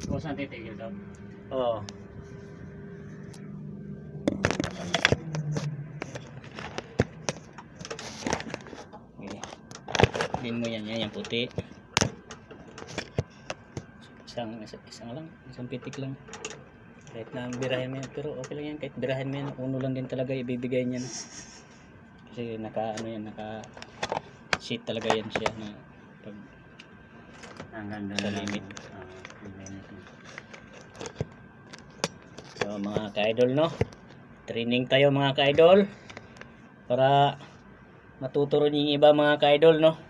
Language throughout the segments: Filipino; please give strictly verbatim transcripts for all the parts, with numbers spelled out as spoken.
Kung saan titigil daw? Oo. Okay. Din mo yan, yan yung puti. Isang, isang lang, isang pitik lang. Kahit na birahin mo yan, pero okay lang yan. Kahit birahin mo yan, uno lang din talaga ibibigay niyan. Kasi naka, ano yan, naka sheet talaga yan siya na pag Ang ganda sa na limit. Uh, So mga ka-idol, no, training tayo mga ka-idol para matuturo yung iba mga ka-idol, no.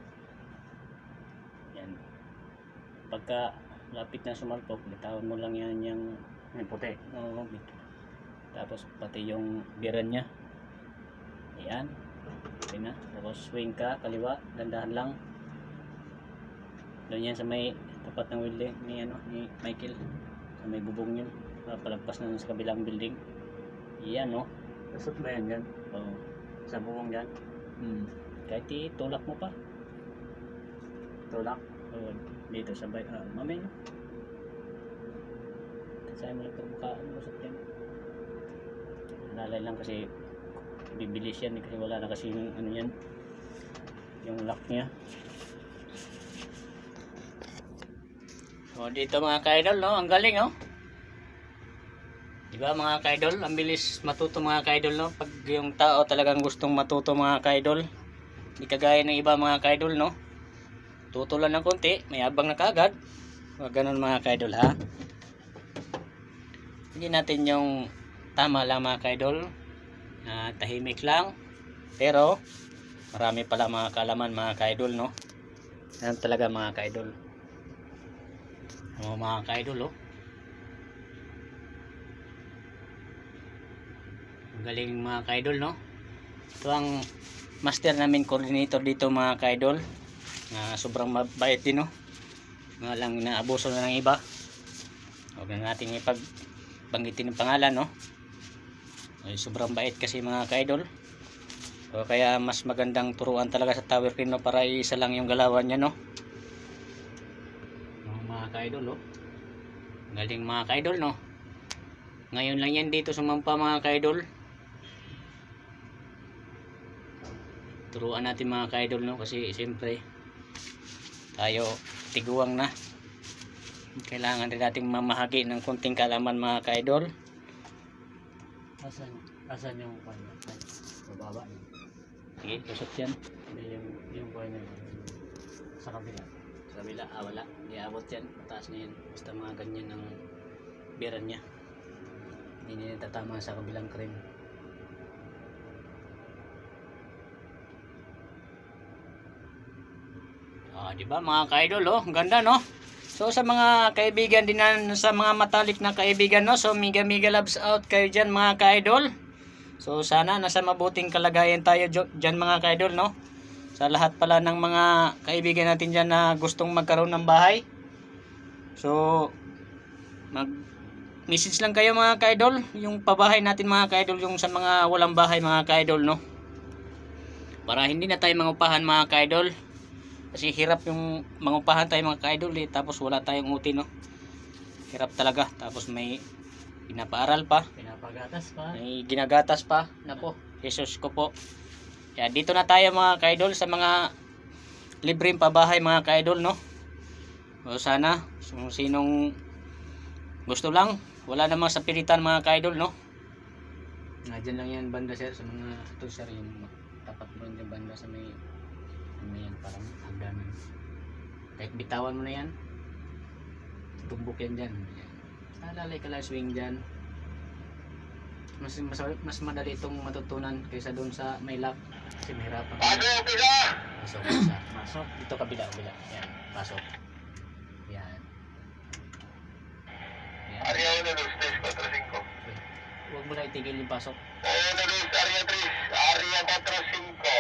Yan. Pagka lapit na sumalpok, bitawan mo lang yan yung yung puti. oh, tapos pati yung biran niya. Ayan. Okay na. Tapos swing ka kaliwa, dandahan lang. Doon yan sa may tapat ng wheel ni ano ni Michael, sa may bubong yun, palagpas na sa kabilang building. Iyan, no. Lusot ba yan dyan? Oo. Sa bubong dyan? Hmm. Kahit itulak mo pa. Tulak? Oo. Dito sa bay. Ah, mamay, no. Kasaya mo lang pagbukaan. Lusot yan. Nalay lang kasi bibilis yan. Kasi wala na kasi yung ano yan. Yung lock niya. So dito mga ka-idol, no. Ang galing, no. Diba mga ka-idol, ang bilis matuto mga ka-idol, no? Pag yung tao talagang gustong matuto mga ka-idol, hindi kagaya ng iba mga ka-idol, no? Tuto lang ng konti, may abang na kaagad. Huwag ganun mga ka-idol, ha? Hindi natin yung tama lang mga ka-idol, na tahimik lang, pero marami pala mga kaalaman mga ka-idol, no? Yan talaga mga ka-idol. Ano mga ka-idol, oh. Galing mga ka-idol, no. Ito ang master namin coordinator dito mga ka-idol, na sobrang mabait din, no. Nga lang naabuso na ng iba. Huwag na natin ipagbanggitin ng pangalan, no. Ay, sobrang bait kasi mga ka-idol. So, kaya mas magandang turuan talaga sa tower crane, no, para isa lang yung galawan niya, no. Mga ka-idol, oh. Galing mga ka-idol, no. Ngayon lang yan dito sumampa mga ka-idol. Turuan natin mga ka-idol, no, kasi siyempre tayo tiguang na, kailangan rin nating mamahagi ng konting kaalaman mga ka-idol. Asan, asan yung kwan niya? Bababa niya. Sige, tusot yan. Hindi yung, yung kwan niya. Sa kabila. Sa kabila, ah, wala, hindi abot yan, mataas na yan. Basta mga ganyan ng biran niya, hindi niya tatama sa kabilang crane. Ah, di ba mga ka-idol, oh, ang ganda, no? So sa mga kaibigan din na, sa mga matalik na kaibigan, no, so miga miga loves out kayo diyan mga ka-idol. So sana nasa mabuting kalagayan tayo diyan mga ka-idol, no? Sa lahat pala ng mga kaibigan natin diyan na gustong magkaroon ng bahay. So mag message lang kayo mga ka-idol, yung pabahay natin mga ka-idol, yung sa mga walang bahay mga ka-idol, no? Para hindi na tayo mangupahan mga ka-idol. Kasi hirap yung mangupahan tayo mga ka-idol, eh, tapos wala tayong uti, no? Hirap talaga. Tapos may pinapaaral pa, Pinapagatas pa. may ginagatas pa. Nako, Jesus ko po. Kaya dito na tayo mga ka-idol sa mga libreng pabahay mga ka-idol, no? O sana kung sinong gusto lang, wala namang sa pilitan mga ka-idol, no? Nga dyan lang yan banda sir, sa mga ito sir, yung tapat mo yung banda sa may ano yan, parang hagdanan. Kahit bitawan mo na yan, tumbok yan dyan. Nalalay ka lang swing dyan. Mas, mas, mas madali itong matutunan kaysa doon sa may lock. Kasi mahirapan. Pasok! Pasok! Pasok! Dito kabila, kabila. Yan, pasok. Yan. Yan. Area uno, dos, tres, cuatro, cinco. Huwag mo na itigil yung pasok. uno, dos, area tres, area cuatro, cinco.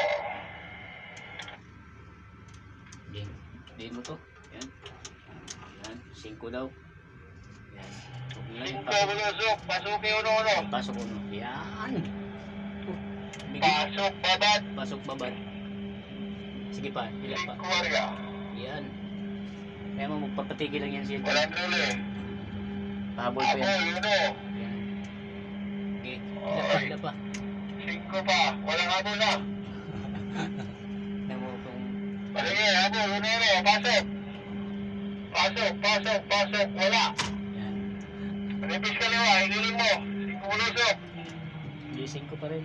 Yan. Diin mo to. Yan. Yan. Cinco daw. Yan. Huwag mo na yung Cinco, pasok. bulusok. Pasukin uno, uno. Pasok uno. Yan. Oh, bigay. Pasok, babad. Pasok babad. Sige pa. Ilan pa. Cinco, area. Yan. Kaya mo magpapatigil lang yan siya. Walang tuloy. Pahabol pa yan. Habol, uno. Yan. Okay. Hila pa, hila pa. Cinco pa. Walang habol na. Kaya mo kung... Sige, habol, uno, uno. Pasok. Pasok, pasok, pasok. Wala. Yan. Manipis ka liwa, higilin mo. Cinco bulusok. Gising ko pa rin.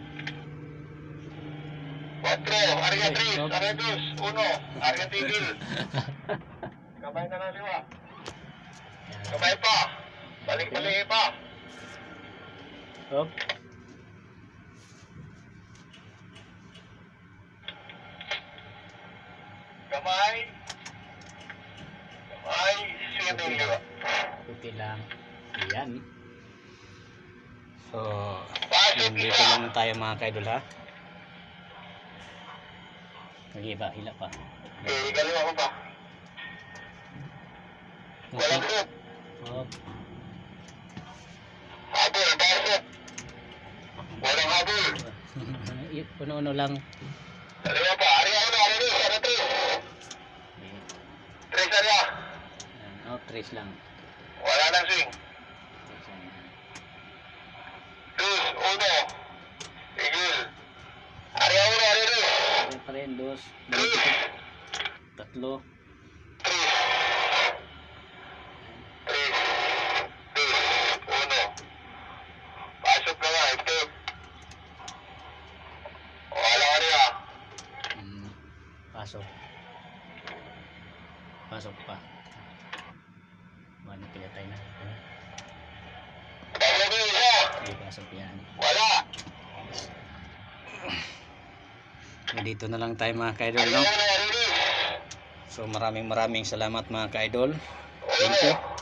Cuatro, arga tres, arga dos, uno, arga tigil. Kamay na lang liwa. Yan. Kamay pa. Balik-balik pa. Hop. Kamay. Kamay, sino liwa. Puti lang. Yan. So, Pasok yun, dito isa. lang tayo mga kaidol ha. Lagi ba? Hila pa. Okay, kaliwa ko pa. Walang hook. Hop. Habol, pasok. Walang habol. Uno-uno lang. Kaliwa pa. Arya uno, arya dos, arya tres. Tres arya. Yan. Oh, trace lang. Wala nang swing. Trace lang yan. Dos, uno. Tigil. Arya uno, arya dos. Ayan pa rin. Dos. Tres. Tatlo. Tres. Tres. Dos. Uno. Pasok na nga. Ito. Wala arya. Hmm. Pasok. Pasok pa. Ano pila tayo na? Pasok na isa. Hindi pasok yan. Wala. Dito na lang tayo mga kaidol, Arya no? uno, arya dos. So maraming maraming salamat mga kaidol. Uno. Thank you.